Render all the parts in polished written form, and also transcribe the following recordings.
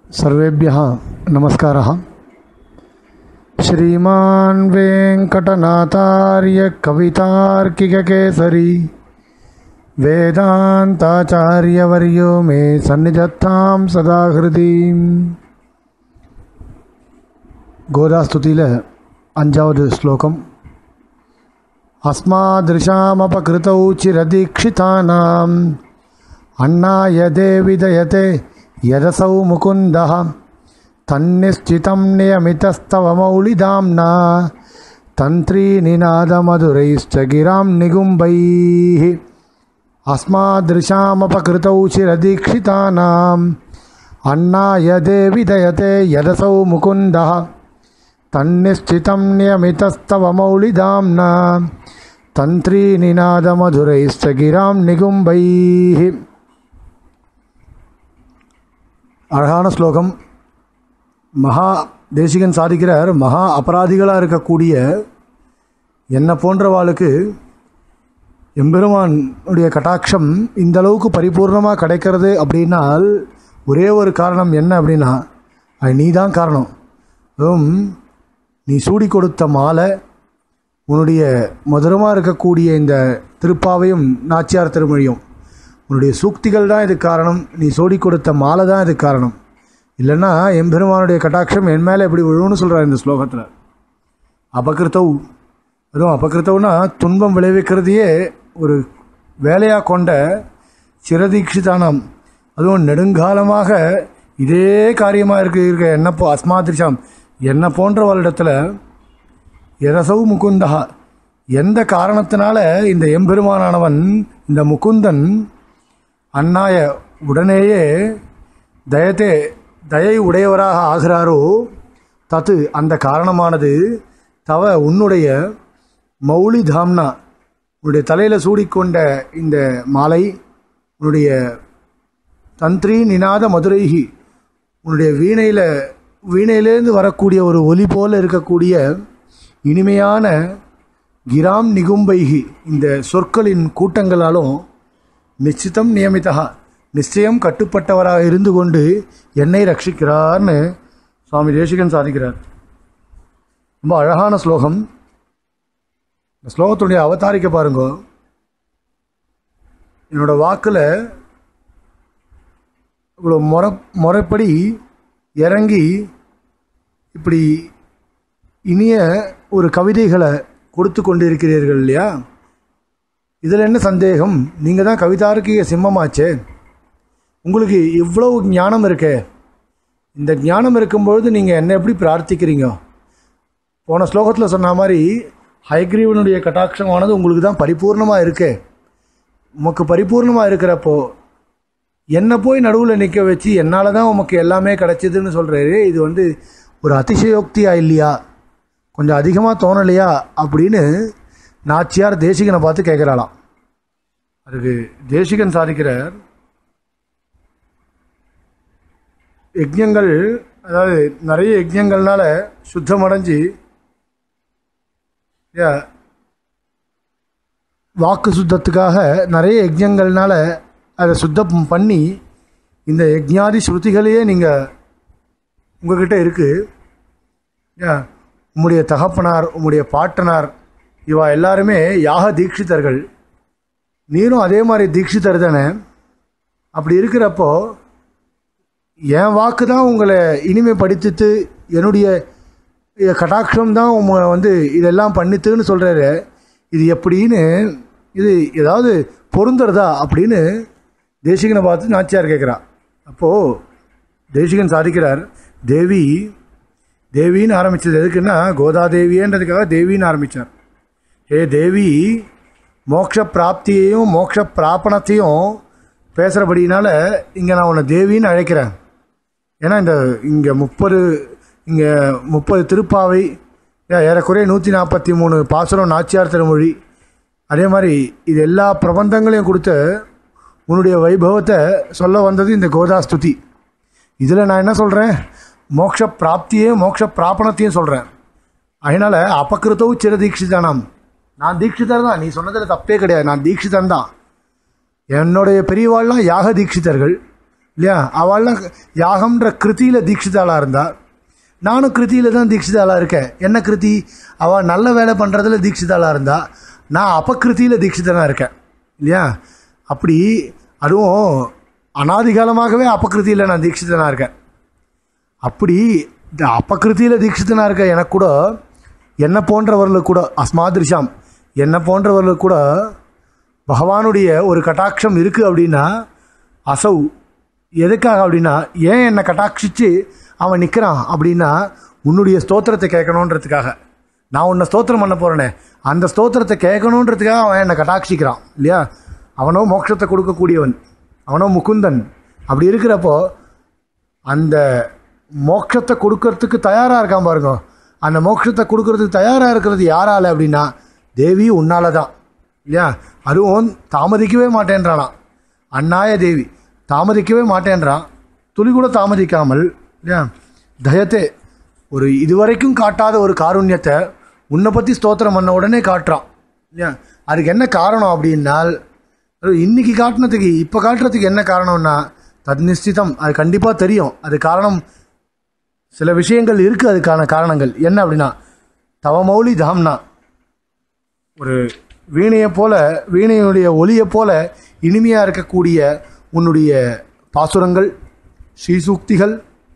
सर्वेभ्यः नमस्कारः। श्रीमान् वेंकटनाथार्य कवितार्किककेसरी वेदांताचार्यवर्यो मे सन्निधत्तां सदा हृदि। गोदास्तुतिल अंजावद श्लोकम। अस्मादृशामपकृतौ चिरदीक्षितानां अन्नाय देविदयते यदसौ मुकुन्दः तन्निश्चितं नियमितस्तव मौलिधाम्ना तन्त्रीनिनादमधुरैश्च गिरां निगुम्बैः। अस्मादृशामपकृतौ चिरदीक्षितानाम् अन्नाय देविदयते यदसौ मुकुन्दः तन्निश्चितं नियमितस्तव मौलिधाम्ना तन्त्रीनिनादमधुरैश्च गिरां निगुम्बैः। அழகான ஸ்லோகம். மகா தேசிகன் சாதிக்கிறார், மகா அபராதிகளாக இருக்கக்கூடிய என்னை போன்றவாளுக்கு எம்பெருமானுடைய கட்டாட்சம் இந்த அளவுக்கு பரிபூர்ணமாக கிடைக்கிறது அப்படின்னால் ஒரே ஒரு காரணம் என்ன அப்படின்னா அது நீ தான் காரணம். அதுவும் நீ சூடி கொடுத்த மாலை, உன்னுடைய மதுரமாக இருக்கக்கூடிய இந்த திருப்பாவையும் நாச்சியார் திருமொழியும், உன்னுடைய சூக்திகள் தான் இதுக்கு காரணம். நீ சோடி கொடுத்த மாலை தான் இதுக்கு காரணம். இல்லைன்னா எம்பெருமானுடைய கட்டாட்சம் என் மேலே எப்படி விழுன்னு சொல்கிறார் இந்த ஸ்லோகத்தில். அபகிருத்தவ், அதுவும் அபகிருத்தவ்னா துன்பம் விளைவிக்கிறதையே ஒரு வேலையாக கொண்ட சிரதீட்சிதானம், அதுவும் நெடுங்காலமாக இதே காரியமாக இருக்க என்னப்போ அஸ்மாதிரிஷாம் என்னை போன்றவளிடத்தில் எரசவு முகுந்தா, எந்த காரணத்தினால இந்த எம்பெருமானானவன் இந்த முகுந்தன் அன்னாய உடனேயே தயத்தே தயை உடையவராக ஆகிறாரோ தத்து அந்த காரணமானது தவ உன்னுடைய மௌலி தாம்னா, உன்னுடைய தலையில் சூடிக்கொண்ட இந்த மாலை, உன்னுடைய தந்திரி நிநாத மதுரைகி, உன்னுடைய வீணையிலேருந்து வரக்கூடிய ஒரு ஒலி போல இருக்கக்கூடிய இனிமையான கிராம் நிகும்பைகி, இந்த சொற்களின் கூட்டங்களாலும் நிச்சிதம் நியமிதா, நிச்சயம் கட்டுப்பட்டவராக இருந்து கொண்டு என்னை ரட்சிக்கிறார்னு சுவாமி தேசிகன் சாதிக்கிறார். ரொம்ப அழகான ஸ்லோகம். இந்த ஸ்லோகத்துடைய அவதாரிக்க பாருங்க. என்னோட வாக்கில் இவ்வளோ முறைப்படி இறங்கி இப்படி இனிய ஒரு கவிதைகளை கொடுத்து கொண்டு இருக்கிறீர்கள் இல்லையா? இதில் என்ன சந்தேகம்? நீங்கள் தான் கவிதார்க்கிக சிம்மமாச்சே, உங்களுக்கு இவ்வளவு ஞானம் இருக்கே. இந்த ஞானம் இருக்கும்பொழுது நீங்கள் என்ன எப்படி பிரார்த்திக்கிறீங்க? போன ஸ்லோகத்தில் சொன்ன மாதிரி ஹயக்ரீவனுடைய கட்டாட்சமானது உங்களுக்கு தான் பரிபூர்ணமாக இருக்கே. உமக்கு பரிபூர்ணமாக இருக்கிறப்போ என்னை போய் நடுவில் நிற்க வச்சு என்னால் தான் உமக்கு எல்லாமே கிடச்சிதுன்னு சொல்கிறாரு. இது ஒரு அதிசயோக்தியாக இல்லையா? கொஞ்சம் அதிகமாக தோணலையா அப்படின்னு நாச்சியார் தேசிகனை பார்த்து கேட்குறாளாம். அதுக்கு தேசிகன் சாதிக்கிறார், யஜ்ஞங்கள், அதாவது நிறைய யஜ்ஞங்கள்னால சுத்தமடைஞ்சு வாக்கு சுத்தத்துக்காக நிறைய யஜ்ஞங்கள்னால அதை சுத்தம் பண்ணி இந்த யஜ்ஞாதி ஸ்ருதிகளையே நீங்கள் உங்ககிட்ட இருக்குது. உம்முடைய தகப்பனார், உம்முடைய பாட்டனார், இவா எல்லாருமே யாக தீட்சிதர்கள். நீரும் அதே மாதிரி தீட்சிதர் தானே. அப்படி இருக்கிறப்போ என் வாக்கு தான் உங்களை இனிமைப்படுத்தித்து என்னுடைய கட்டாட்சம் தான் உங்களை இதெல்லாம் பண்ணித்துன்னு சொல்கிறாரு. இது எப்படின்னு, இது ஏதாவது பொருந்துறதா அப்படின்னு தேசிகனை பார்த்து நாச்சியார் கேட்குறா. அப்போது தேசிகன் சாதிக்கிறார், தேவின்னு ஆரம்பித்தது எதுக்குன்னா கோதாதேவியன்றதுக்காக தேவின்னு ஆரம்பித்தார். ஏ தேவி, மோட்ச பிராப்தியையும் மோட்ச பிராபணத்தையும் பேசுகிறபடினால இங்கே நான் உன்னை தேவின்னு அழைக்கிறேன். ஏன்னா இங்கே 30 திருப்பாவை, ஏறக்குறைய 143 பாசுரம் நாச்சியார் திருமொழி, அதே மாதிரி இது எல்லா பிரபந்தங்களையும் கொடுத்து உன்னுடைய வைபவத்தை சொல்ல வந்தது இந்த கோதாஸ்துதி. இதில் நான் என்ன சொல்கிறேன்? மோட்ச பிராப்தியையும் மோட்ச பிராபணத்தையும் சொல்கிறேன். அதனால் அபகிருத்தவும் சிரதீட்சிதானாம், நான் தீட்சிதர் தான். நீ சொன்னதில் தப்பே கிடையாது, நான் தீட்சிதன் தான். என்னுடைய பெரியவாள்லாம் யாக தீட்சிதர்கள். இல்லையா? அவள்லாம் யாகம்ன்ற கிருத்தியில் தீட்சிதாளாக இருந்தா, நானும் கிருத்தியில் தான் தீட்சிதாளாக இருக்கேன். என்ன கிருத்தி? அவள் நல்ல வேலை பண்ணுறதுல தீட்சிதாளாக இருந்தா, நான் அபக்கிருத்தியில் தீட்சிதனாக இருக்கேன் இல்லையா? அப்படி அதுவும் அனாதிகாலமாகவே அபக்கிருத்தியில் நான் தீட்சிதனாக இருக்கேன். அப்படி இந்த அபக்கிருத்தியில் தீட்சிதனாக இருக்க எனக்கு கூட, என்னை போன்றவர்களுக்கு கூட, அஸ்மாதிருஷாம் என்னை போன்றவர்களுக்கு கூட பகவானுடைய ஒரு கட்டாட்சம் இருக்குது அப்படின்னா, அசௌ எதுக்காக அப்படின்னா, ஏன் என்னை கட்டாட்சிச்சு அவன் நிற்கிறான் அப்படின்னா, உன்னுடைய ஸ்தோத்திரத்தை கேட்கணுன்றதுக்காக. நான் உன்னை ஸ்தோத்திரம் பண்ண போகிறேனே, அந்த ஸ்தோத்திரத்தை கேட்கணுன்றதுக்காக அவன் என்னை கட்டாட்சிக்கிறான் இல்லையா? அவனோ மோட்சத்தை கொடுக்கக்கூடியவன், அவனோ முகுந்தன். அப்படி இருக்கிறப்போ அந்த மோட்சத்தை கொடுக்கறதுக்கு தயாராக இருக்கான் பாருங்க. அந்த மோட்சத்தை கொடுக்கறதுக்கு தயாராக இருக்கிறது யாரால அப்படின்னா, தேவி உன்னால தான் இல்லையா? அதுவும் தாமதிக்கவே மாட்டேன்றானா. அண்ணாய தேவி தாமதிக்கவே மாட்டேன்றான், துளி கூட தாமதிக்காமல் இல்லையா? தயத்தே, ஒரு இதுவரைக்கும் காட்டாத ஒரு காருண்யத்தை உன்னை பற்றி ஸ்தோத்திரம் பண்ண உடனே காட்டுறான் இல்லையா? அதுக்கு என்ன காரணம் அப்படின்னால், இன்னைக்கு காட்டினதுக்கு இப்போ காட்டுறதுக்கு என்ன காரணம்னா, தத் நிச்சிதம், அது கண்டிப்பாக தெரியும். அது காரணம் சில விஷயங்கள் இருக்குது. அதுக்கான காரணங்கள் என்ன அப்படின்னா, தவமௌலி தாம்னா, ஒரு வீணையை போல, வீணையுடைய ஒளியை போல இனிமையாக இருக்கக்கூடிய உன்னுடைய பாசுரங்கள், ஸ்ரீசூக்திகள்,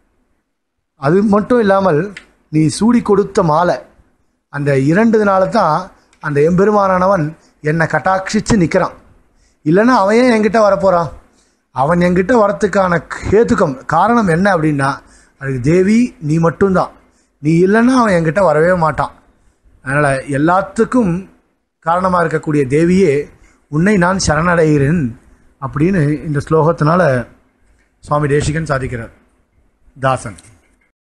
அது மட்டும் இல்லாமல் நீ சூடி கொடுத்த மாலை, அந்த 2 நாள் தான் அந்த எம்பெருமானவன் என்னை கட்டாட்சிச்சு நிற்கிறான். இல்லைன்னா அவன் ஏன் என்கிட்ட வரப்போகிறான்? அவன் என்கிட்ட வரத்துக்கான ஹேத்துக்கம் காரணம் என்ன அப்படின்னா, அதுக்கு தேவி நீ மட்டும்தான். நீ இல்லைன்னா அவன் என்கிட்ட வரவே மாட்டான். அதனால் எல்லாத்துக்கும் காரணமாக இருக்கக்கூடிய தேவியே, உன்னை நான் சரணடைகிறேன் அப்படின்னு இந்த ஸ்லோகத்தினால சுவாமி தேசிகன் சாதிக்கிறார். தாசன்.